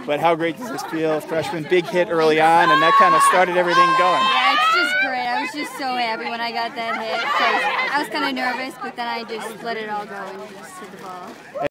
But how great does this feel? Freshman, big hit early on, and that kind of started everything going. Yeah, it's just great. I was just so happy when I got that hit. I was kind of nervous, but then I just let it all go and just hit the ball.